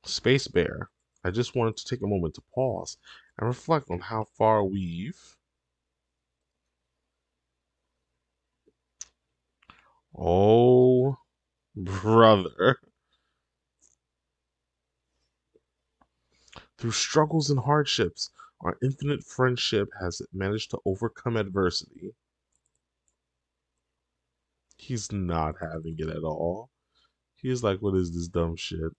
Space Bear. I just wanted to take a moment to pause and reflect on how far we've. Oh, brother. Through struggles and hardships, our infinite friendship has managed to overcome adversity. He's not having it at all. He's like, what is this dumb shit?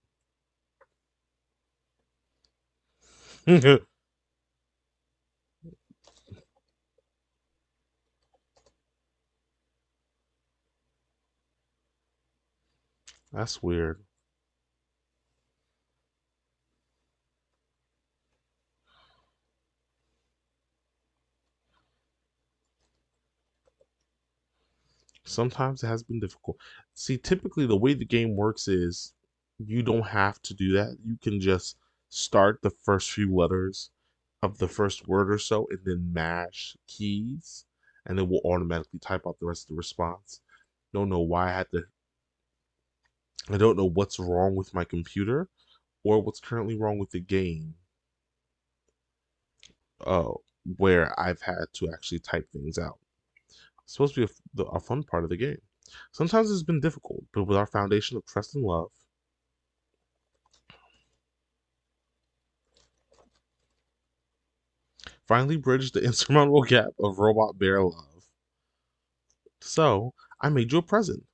That's weird. Sometimes it has been difficult. See, typically the way the game works is you don't have to do that. You can just start the first few letters of the first word or so and then mash keys and it will automatically type out the rest of the response. Don't know why I don't know what's wrong with my computer or what's currently wrong with the game. Uh, where I've had to actually type things out. It's supposed to be a fun part of the game. Sometimes it's been difficult, but with our foundation of trust and love, finally bridged the insurmountable gap of robot bear love. So, I made you a present.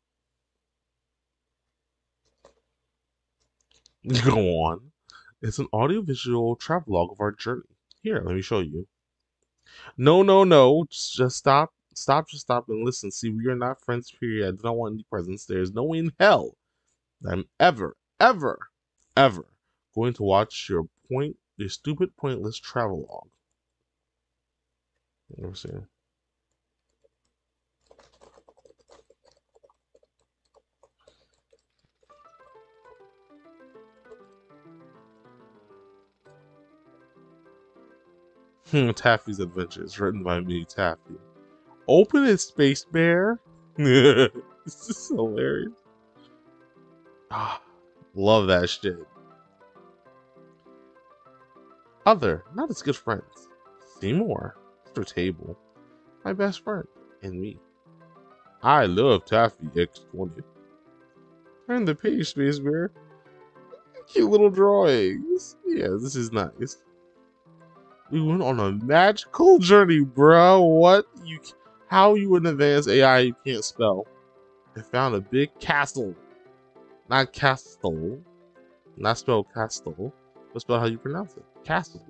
Go on. It's an audiovisual travelogue of our journey. Here, let me show you. No, no, no. Just stop. Stop, just stop and listen. See, we are not friends, period. I do not want any presents. There is no way in hell that I'm ever going to watch your stupid, pointless travelogue. Let me see. Taffy's Adventures, written by me, Taffy. Open it, Space Bear. This is hilarious. Ah, love that shit. Other, not as good friends. Seymour, Mr. Table, my best friend, and me. I love Taffy X20. Turn the page, Space Bear. Cute little drawings. Yeah, this is nice. We went on a magical journey, bro. What you? How you an advanced AI you can't spell? I found a big castle. Not castle. Not spelled castle. But spell how you pronounce it. Castle.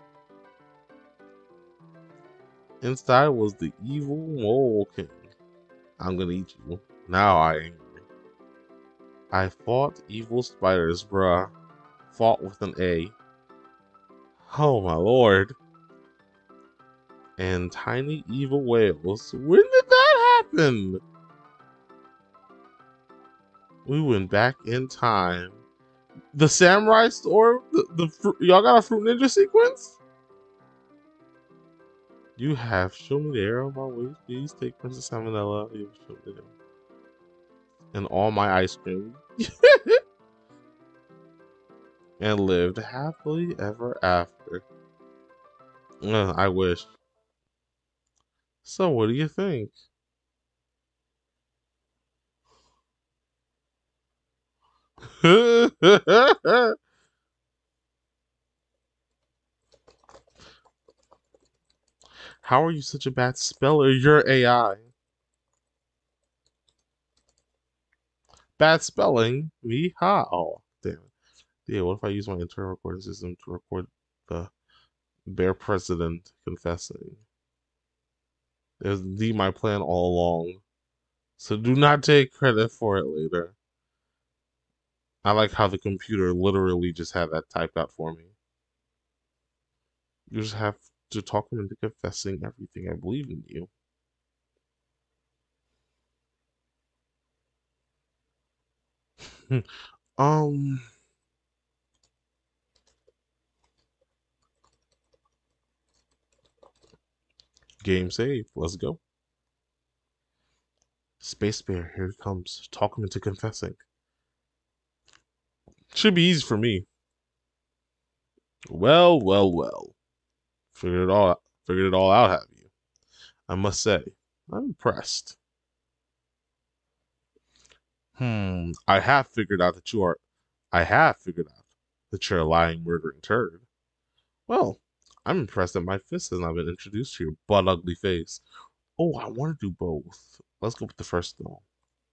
Inside was the evil mole king. I'm gonna eat you. Now I am angry. I fought evil spiders, bruh. Fought with an A. Oh my lord. And tiny evil whales. When did that happen? We went back in time. The samurai store? Y'all got a Fruit Ninja sequence? You have shown me the arrow of my ways. Please take Princess Salmonella. You have shown me the and all my ice cream. And lived happily ever after. I wish. So, what do you think? How are you such a bad speller? You're AI. Bad spelling? Me? Ha! Oh, damn it. Yeah, what if I use my internal recording system to record the bear president confessing? It was indeed my plan all along. So do not take credit for it later. I like how the computer literally just had that typed out for me. You just have to talk him into confessing everything. I believe in you. um, game save. Let's go. Space Bear, here he comes. Talk him into confessing. Should be easy for me. Well, well, well. Figured it all out, have you? I must say, I'm impressed. I have figured out that you are. I have figured out that you're a lying, murdering turd. Well, I'm impressed that my fist has not been introduced to your butt ugly face. Oh, I want to do both. Let's go with the first though.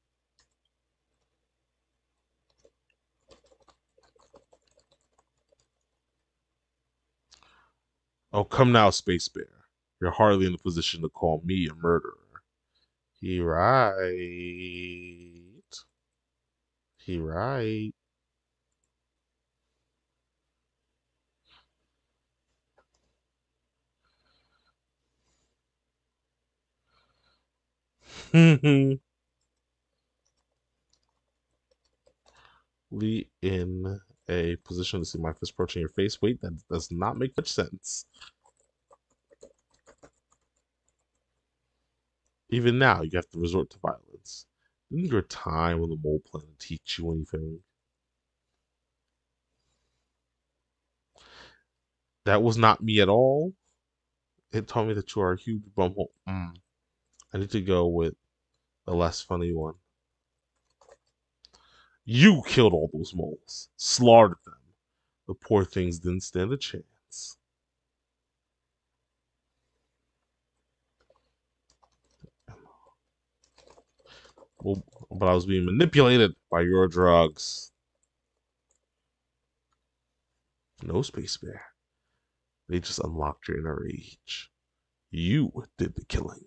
Oh, come now, Space Bear. You're hardly in a position to call me a murderer. He right. He right. Lee in a position to see my fist approaching your face. Wait, that does not make much sense. Even now, you have to resort to violence. Didn't your time on the mole planet teach you anything? That was not me at all. It taught me that you are a huge bumhole. I need to go with the less funny one. You killed all those moles, slaughtered them. The poor things didn't stand a chance. Well, but I was being manipulated by your drugs. No, Space Bear. They just unlocked your inner rage. You did the killing.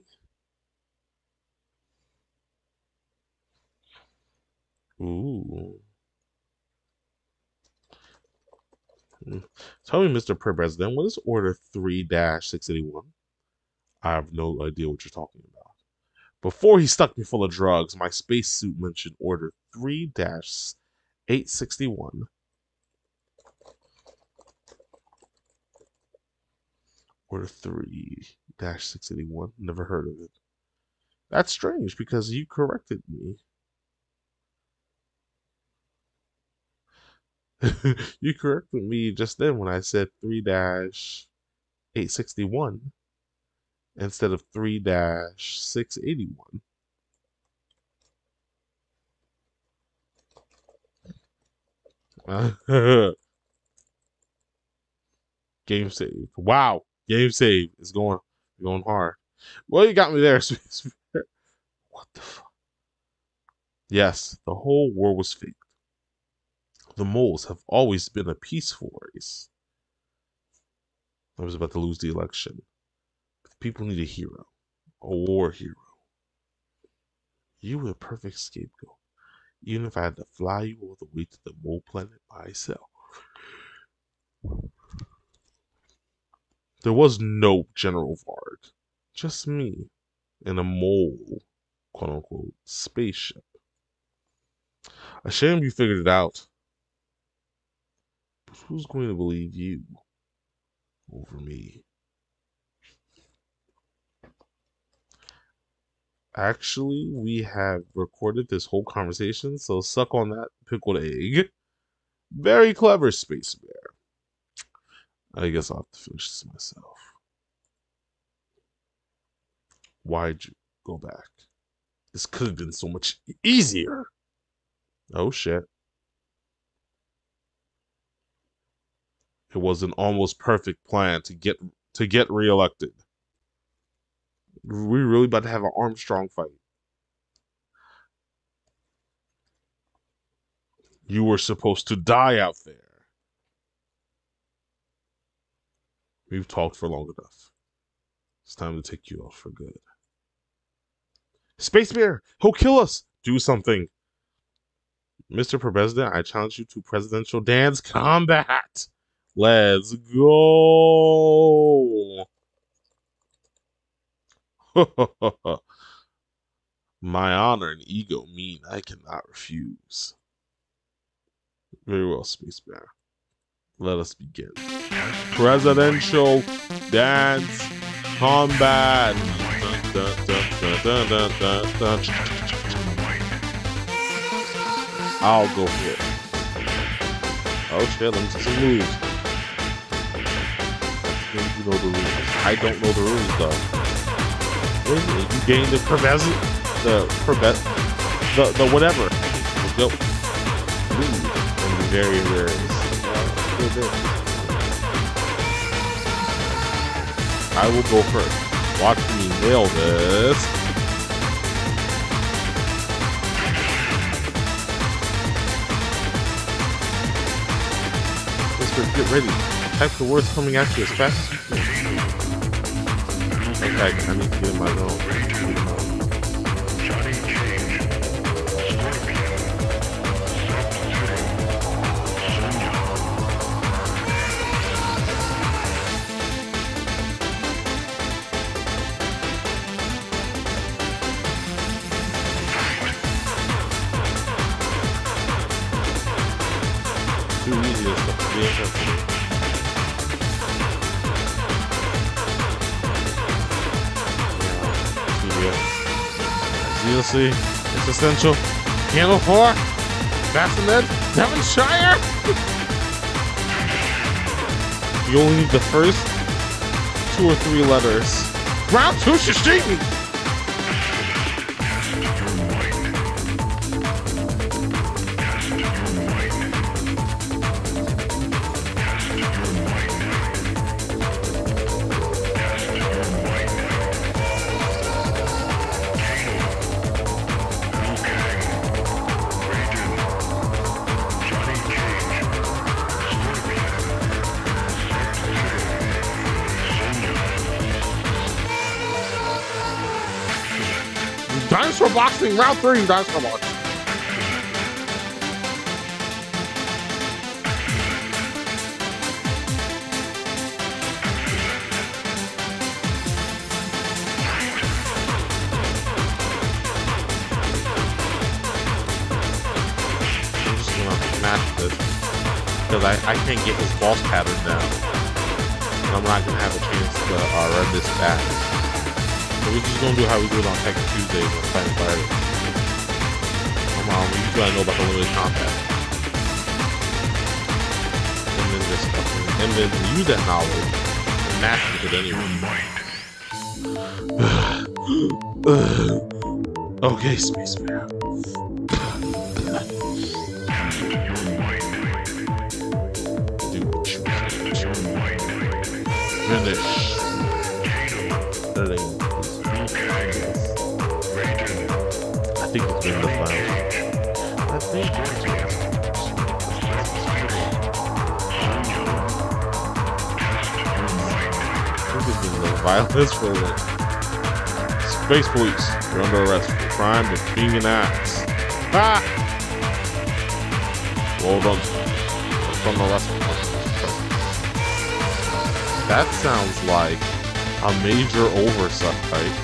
Ooh. Tell me, Mr. President, what is Order 3-681? I have no idea what you're talking about. Before he stuck me full of drugs, my spacesuit mentioned Order 3-861. Order 3-681. Never heard of it. That's strange because you corrected me. You corrected me just then when I said 3-861 instead of 3-681. Game save. Wow. Game save is going hard. Well, you got me there. What the fuck? Yes, the whole war was fake. The moles have always been a peaceful race. I was about to lose the election. But the people need a hero. A war hero. You were a perfect scapegoat. Even if I had to fly you all the way to the mole planet by myself. There was no General Varg. Just me. In a mole, quote unquote, spaceship. A shame you figured it out. But who's going to believe you over me? Actually, we have recorded this whole conversation, so suck on that pickled egg. Very clever, Space Bear. I guess I'll have to finish this myself. Why'd you go back? This could have been so much easier. Oh shit. It was an almost perfect plan to get reelected. We're really about to have an Armstrong fight. You were supposed to die out there. We've talked for long enough. It's time to take you out for good. Space Bear, he'll kill us. Do something. Mr. President, I challenge you to presidential dance combat. Let's go. My honor and ego mean I cannot refuse. Very well, Space Bear. Let us begin. Presidential dance combat. I'll go for it. Oh shit, let me see some moves. Maybe you know the rules. I don't know the rules though. Wait a minute, you gain the the whatever. Let's go. Ooh, and the very rares. I will go first. Watch me nail this. Get ready. Type the words coming at you as fast as you can. Okay, I need to get in my zone. Too easy and stuff to be interested in. DLC, it's essential. Candle 4, Bassinet, Devonshire. You only need the first 2 or 3 letters. Round 2, Shishimi. Dinosaur boxing, round 3, dinosaur boxing. I'm just gonna smash this because I can't get his boss pattern down. And I'm not gonna have a chance to run this back. So we're just gonna do how we do it on Tekken Tuesdays when fighting fighters. Come on, we usually know about the limited combat. And then just and then use that knowledge and mash with it anyway. Okay, Space Bear. Finish. I think it's been the final. I think it's been the violence for the Space Police. You're under arrest for crime of being an axe. Ah! Well done. From the rest. That sounds like a major oversight.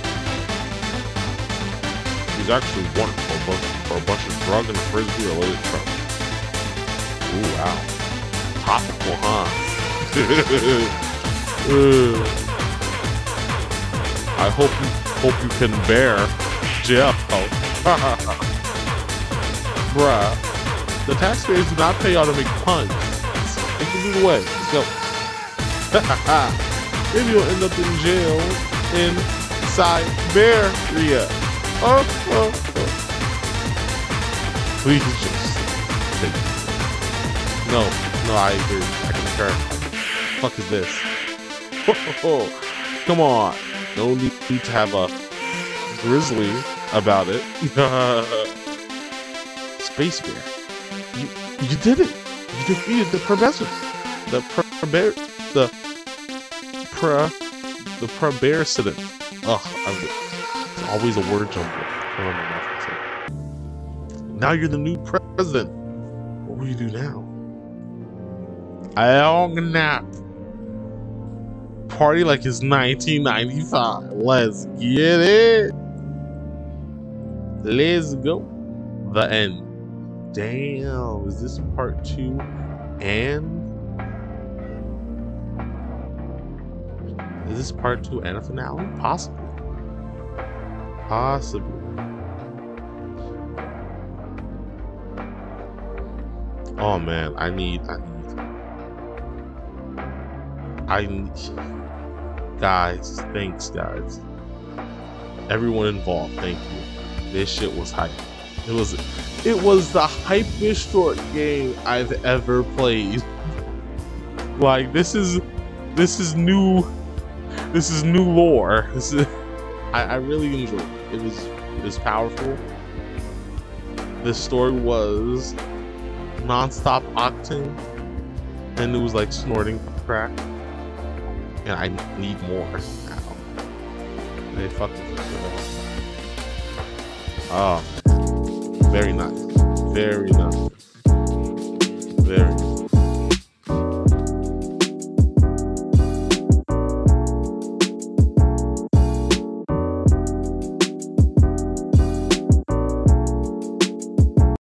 He's actually wanted for a bunch of drug and frisbee related trouble. Ooh, wow. Topical, huh? I hope you can bear jail. Bruh. The taxpayers do not pay y'all to make puns. They can do the way. Let's go. Maybe you'll end up in jail in Siberia. Oh. Please just take it. No, I agree. I concur. Fuck is this? Come on. No need to have a grizzly about it. Space Bear. You did it. You defeated the professor. The President. Ugh, it's always a word jumble. Now you're the new president. What will you do now? I'll nap. Party like it's 1995. Let's get it. Let's go. The end. Damn, is this part 2 and? Is this part 2 and a finale? Possibly. Oh man, I need Guys, thanks guys. Everyone involved, thank you. This shit was hype. It was the hypest short game I've ever played. Like this is new lore. I really enjoyed it. It was powerful. The story was non-stop octane, and it was like snorting crack. And I need more now. They fucking oh, very nice, very nice.